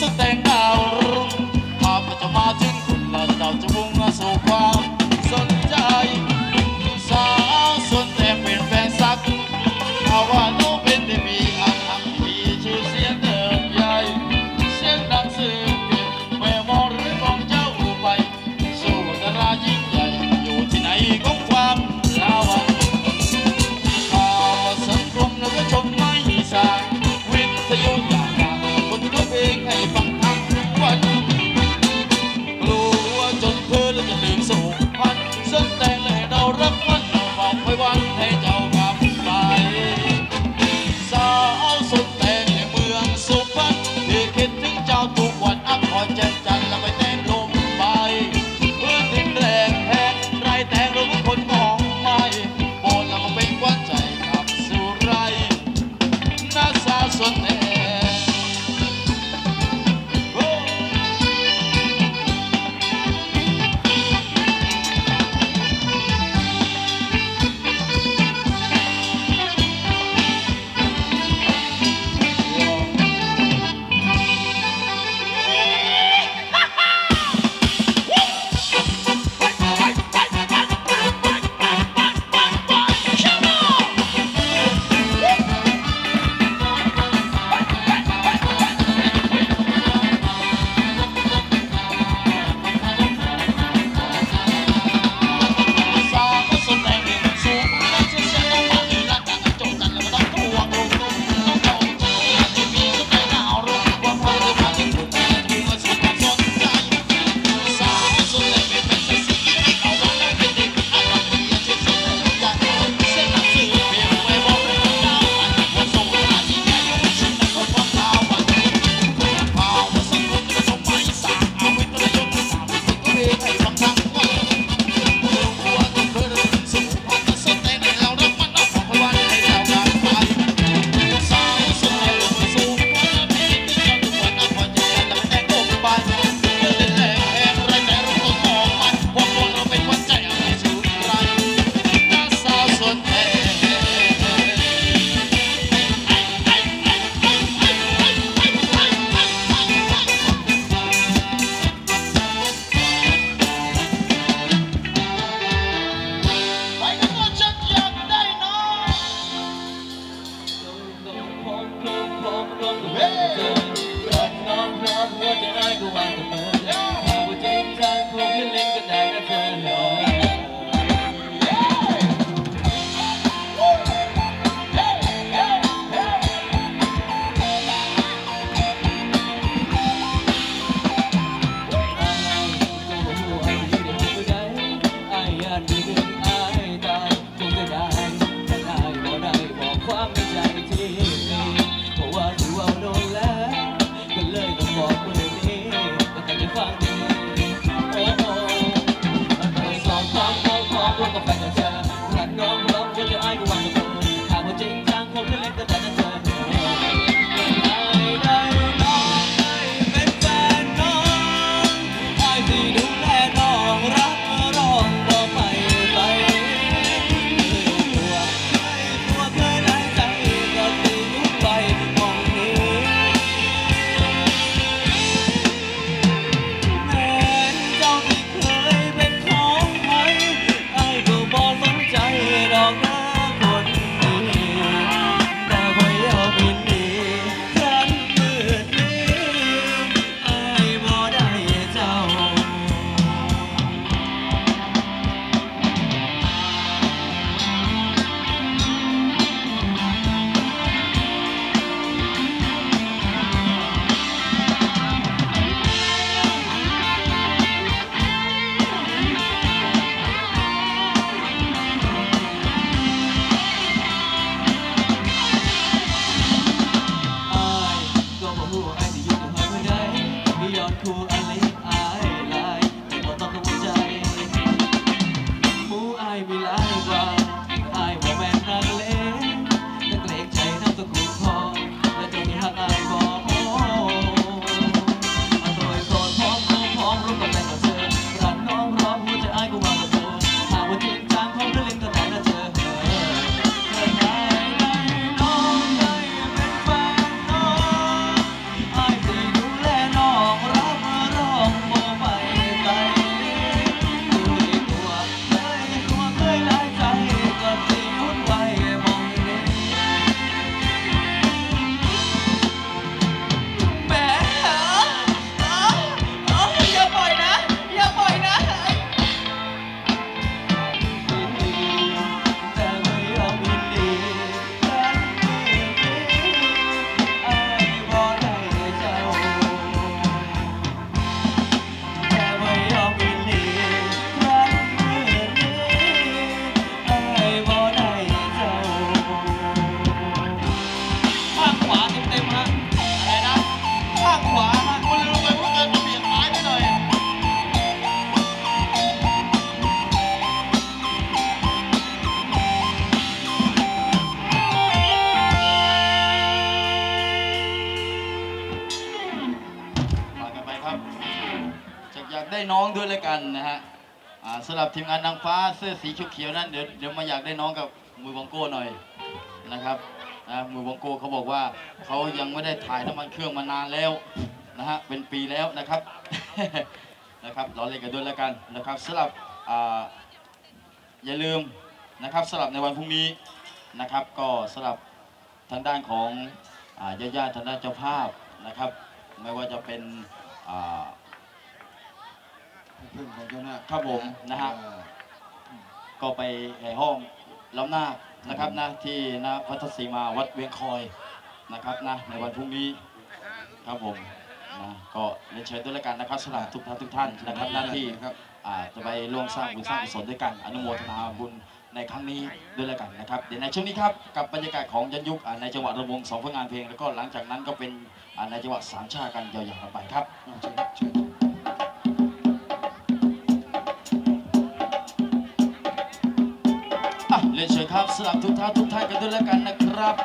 สุดแต่งดาวรุ่งภาพก็จะมาถึงคุณและเจ้าจะมุ่งสู่ความสนใจสาวส่วนแต่เป็นแฟนสักเพราะว่าน้องเป็นได้มีอันหักมีชื่อเสียงเดิมใหญ่เสียงดังสื่อเพียงไม่มองหรือมองเจ้าไปสู่ดารายิ่งใหญ่อยู่ที่ไหนของความลาวันข่าวสังคมแล้วก็ชมไม่สายวิทยุอย่างดังคนร้องเพลงให้ฟังทั้งวันกลัวจนเธอแล้วจะลืมสู่พันส้นแต่งเลยเรารักมันเราบอกไว้วันให้เจ้ากลับไปสาวสุดแต่งในเมืองสุพรรณที่คิดถึงเจ้าทุกวันอักคอยแจ่มจันทร์แล้วไปแต่งลมไปเพื่อถึงแรงแทงไรแต่งเราก็คนมองไม่โบนแล้วก็เป็นควันใจขับสู่ไรน่าสาวสุดแต่บอยากได้น้องด้วยเลยกันนะฮะสำหรับทีมงานนางฟ้าเสื้อสีเขียวๆนั้นเดี๋ยวมาอยากได้น้องกับมือบองโก้หน่อยนะครับมือบองโก้เขาบอกว่าเขายังไม่ได้ถ่ายน้ำมันเครื่องมานานแล้วนะฮะเป็นปีแล้วนะครับ นะครับเราเล่นกันด้วยแล้วกันนะครับสำหรับอย่าลืมนะครับสำหรับในวันพรุ่งนี้นะครับก็สำหรับทางด้านของญาติทางด้านเจ้าภาพนะครับไม่ว่าจะเป็นเพื่อนของเจ้าหน้าครับผมนะฮะก็ไปห้องล้อมหน้านะครับนะที่ณพัทสีมาวัดเวียงคอยนะครับนะในวันพรุ่งนี้ครับผมนะก็เรียนเชิญด้วยแล้วกันนะครับสำหรับทุกท่านนะครับหน้าที่จะไปร่วมสร้างบุญสร้างกุศลด้วยกันอนุโมทนาบุญในครั้งนี้ด้วยแล้วกันนะครับเดี๋ยวในช่วงนี้ครับกับบรรยากาศของยันยุคในจังหวัดระวง2ผลงานเพลงแล้วก็หลังจากนั้นก็เป็นในจังหวัดสามชาติกันยาวๆกันไปครับเรียนเชิญครับสำหรับทุกท่านกันด้วยแล้วกันนะครับ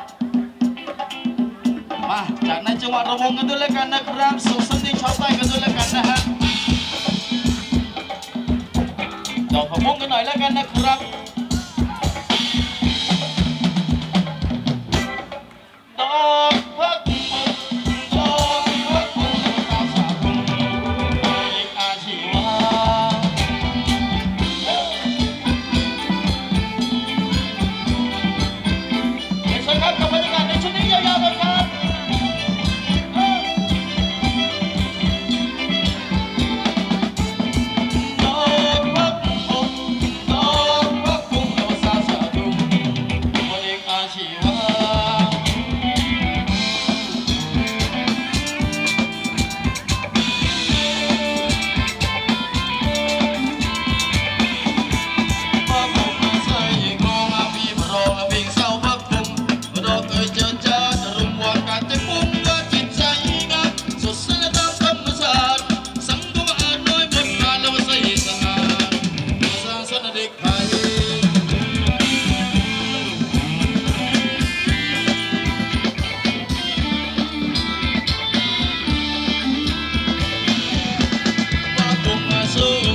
มาจากในจังหวัดระวงกันด้วยแล้วกันนะครับสู่สำเนียงชาวใต้กันด้วยแล้วกันนะฮะดอกขมงกันหน่อยแล้วกันนะครับดอกพักดอกพักตาสาธุอีกอาชีวะเรียนเชิญครับกับบรรยากาศในชุดนี้ยาวๆเลยครับสู้